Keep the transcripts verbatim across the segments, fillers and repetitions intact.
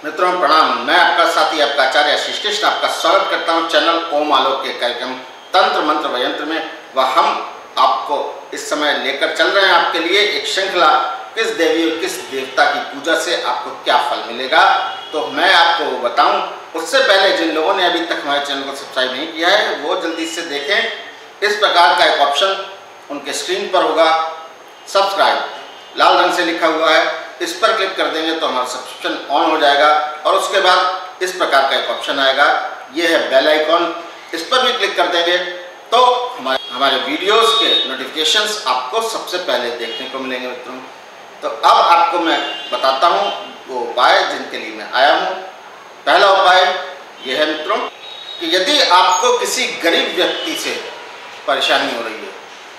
मित्रों प्रणाम। मैं आपका साथी आपका आचार्य आशीष कृष्ण आपका स्वागत करता हूं चैनल ओम आलोक के कार्यक्रम तंत्र मंत्र व यंत्र में। व हम आपको इस समय लेकर चल रहे हैं आपके लिए एक श्रृंखला, किस देवी और किस देवता की पूजा से आपको क्या फल मिलेगा। तो मैं आपको बताऊं उससे पहले जिन लोगों ने अभी तक हमारे चैनल को सब्सक्राइब नहीं किया है वो जल्दी से देखें। इस प्रकार का एक ऑप्शन उनके स्क्रीन पर होगा, सब्सक्राइब लाल रंग से लिखा हुआ है, इस पर क्लिक कर देंगे तो हमारा सब्सक्रिप्शन ऑन हो जाएगा। और उसके बाद इस प्रकार का एक ऑप्शन आएगा, ये है बेल आइकॉन, इस पर भी क्लिक कर देंगे तो हमारे हमारे वीडियोस के नोटिफिकेशंस आपको सबसे पहले देखने को मिलेंगे मित्रों। तो अब आपको मैं बताता हूँ वो उपाय जिनके लिए मैं आया हूँ। पहला उपाय यह है मित्रों कि यदि आपको किसी गरीब व्यक्ति से परेशानी हो रही है,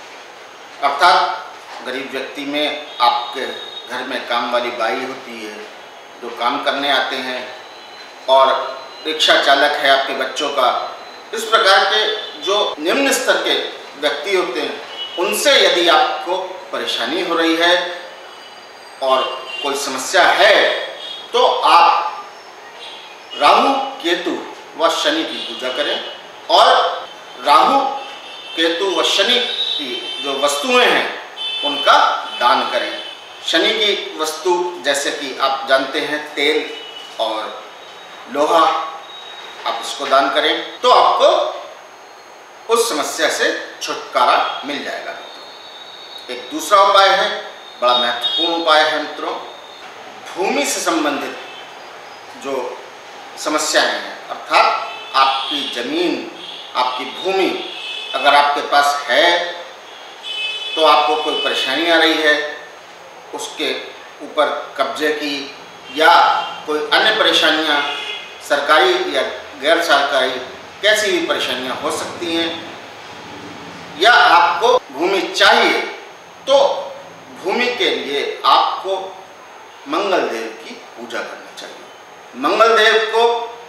अर्थात गरीब व्यक्ति में आपके घर में काम वाली बाई होती है जो काम करने आते हैं, और रिक्शा चालक है आपके बच्चों का, इस प्रकार के जो निम्न स्तर के व्यक्ति होते हैं उनसे यदि आपको परेशानी हो रही है और कोई समस्या है तो आप राहु केतु व शनि की पूजा करें। और राहु केतु व शनि की जो वस्तुएं हैं उनका दान करें। शनि की वस्तु जैसे कि आप जानते हैं तेल और लोहा, आप इसको दान करें तो आपको उस समस्या से छुटकारा मिल जाएगा। एक दूसरा उपाय है, बड़ा महत्वपूर्ण उपाय है मित्रों, भूमि से संबंधित जो समस्याएं हैं, अर्थात आपकी जमीन, आपकी भूमि अगर आपके पास है तो आपको कोई परेशानी आ रही है, उसके ऊपर कब्जे की या कोई अन्य परेशानियां, सरकारी या गैर सरकारी कैसी भी परेशानियां हो सकती हैं, या आपको भूमि चाहिए तो भूमि के लिए आपको मंगल देव की पूजा करनी चाहिए। मंगल देव को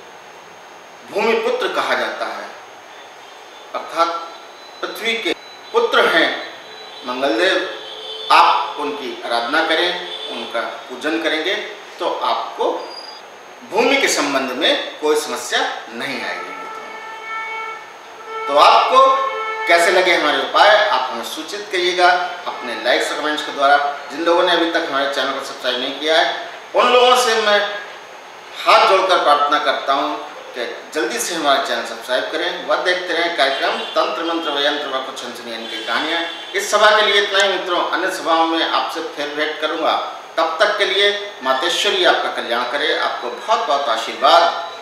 भूमि पुत्र कहा जाता है, अर्थात पृथ्वी के पुत्र हैं मंगलदेव। आप उनकी आराधना करें, उनका पूजन करेंगे तो आपको भूमि के संबंध में कोई समस्या नहीं आएगी। तो आपको कैसे लगे हमारे उपाय आप हमें सूचित करिएगा अपने लाइक्स और कमेंट्स के द्वारा। जिन लोगों ने अभी तक हमारे चैनल को सब्सक्राइब नहीं किया है उन लोगों से मैं हाथ जोड़कर प्रार्थना करता हूँ कि जल्दी से हमारा चैनल सब्सक्राइब करें व देखते रहें कार्यक्रम तंत्र मंत्र व यंत्र व कुछ अनसुनी की कहानियाँ। इस सभा के लिए इतना ही मित्रों, अन्य सभाओं में आपसे फिर भेंट करूँगा। तब तक के लिए मातेश्वरी आपका कल्याण करे, आपको बहुत बहुत आशीर्वाद।